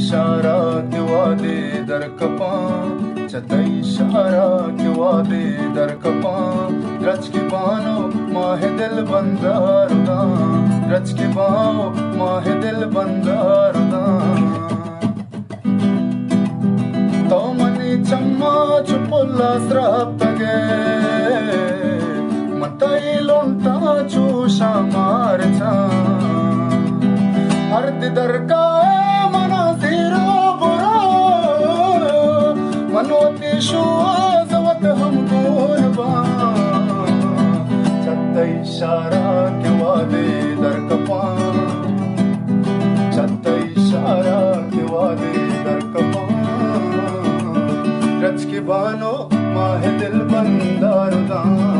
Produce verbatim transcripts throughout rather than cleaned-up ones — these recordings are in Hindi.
इशारा के वादे दर कपां चतई इशारा के वादे दर कपां रच के बानो माहे दिल बंदारुदा रच के बाओ माहे दिल बंदारुदा तो मनी चम्मा चुपुल्ला स्रापगे मतई लोंटा चूषा मारचा अर्ध दरका मना सिरो बुरा मनोती शुआजवत हम गुनबा चत्त इशारा के वादे दर कपां चत्त इशारा के वादे दर कपां रच के बानो माहे दिल बंदारुदा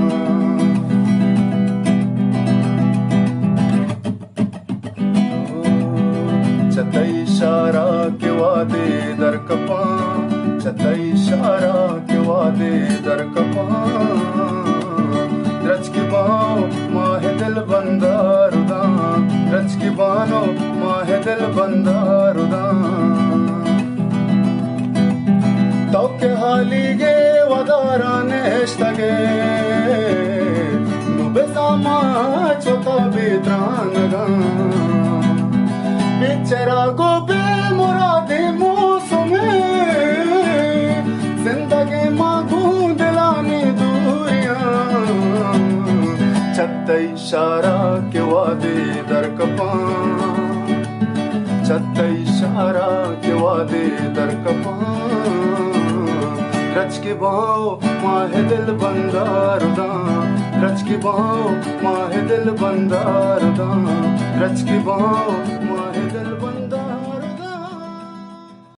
चत्त इशारा के वादे दर कपां चत्त इशारा के वादे दर कपां रच के बाओ माहे दिल बंदारुदा रच के बानो माहे दिल बंदारुदा तो के हालिगे वदारा नेस्तगे नुबे सामा चोता बेत्रांगा बिचरा गो बे मुरादे मौसमे जिंदगी मांगू दिलानी दूरियां चत्त इशारा के वादे दर कपां चत्त इशारा के वादे दर कपां रच के बाओ माहे दिल बंदारुदा रच के बाओ माहे दिल बंदारुदा रच के बाओ